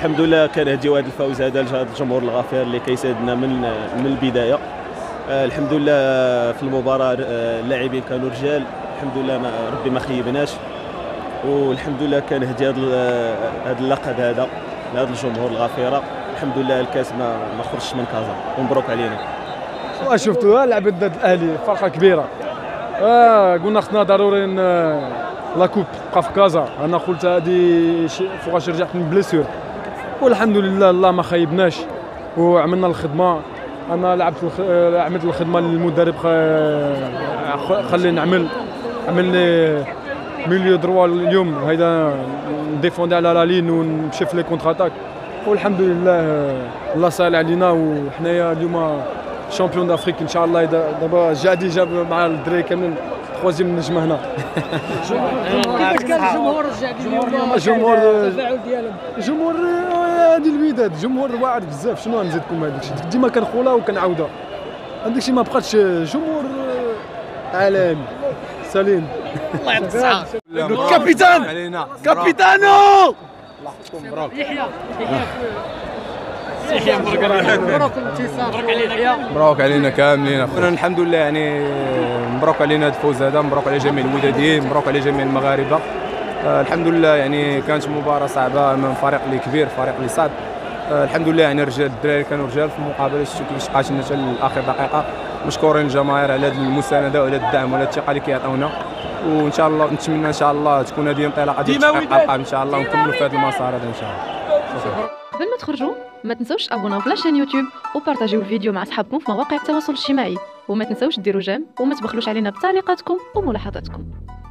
الحمد لله كنهديو هذا الفوز هذا لهذا الجمهور الغفير اللي كيساعدنا من البدايه. الحمد لله في المباراه اللاعبين كانوا رجال، الحمد لله ربي ما خيبناش، والحمد لله كنهدي هذا اللقب هذا لهذا الجمهور الغفيره. الحمد لله الكاس ما خرجش من كازا، ومبروك علينا. شفتوا لعبة ضد الاهلي فرقه كبيره. قلنا خصنا ضروري لا كوب تبقى في كازا. انا قلت هذه فوقاش رجعت من بليسور، والحمد لله الله ما خيبناش وعملنا الخدمه. انا عملت الخدمه للمدرب، خليني عمل لي ميليو دروا اليوم هيدا نديفوندي على لا لين ونمشي في لي كونتر اتاك، والحمد لله الله سهل علينا. وحنايا اليوم شامبيون دافريك ان شاء الله. دابا جادي جاب مع الدراري كاملين خوازيام نجم هنا. كيفاش كان الجمهور الجادي اليوم؟ التفاعل ديالهم جمهور هادي الوداد، جمهور واعر بزاف. شنو نزيدكم هذاك الشيء؟ ديما كنقولها وكنعاودها، هذاك الشيء ما بقاتش. جمهور عالمي سليم. الله يعطيك الصحة. كابيتان كابيتانو مبروك يحيى مبروك الانتصار. مبروك علينا يحيى، مبروك علينا كاملين اخونا. الحمد لله يعني مبروك علينا هذا الفوز هذا، مبروك على جميع الوداديين، مبروك على جميع المغاربه. الحمد لله يعني كانت مباراه صعبه امام فريق اللي كبير، فريق اللي صعب. الحمد لله يعني رجال الدراري كانوا رجال في المقابله، شفتوا كيفاش قاتلنا حتى لاخر دقيقه. مشكورين الجماهير على هذه المسانده وعلى الدعم وعلى الثقه اللي كيعطيونا، وان شاء الله نتمنى ان شاء الله تكون هذه انطلاقه ديال تحقيق الالقاب ان شاء الله، ونكملوا في هذا المسار هذا ان شاء الله. قبل ما تخرجوا ما تنسوش تابوناو في لاشين يوتيوب وبارطاجيو الفيديو مع اصحابكم في مواقع التواصل الاجتماعي، وما تنسوش ديروا جيم وما تبخلوش علينا بتعليقاتكم وملاحظاتكم.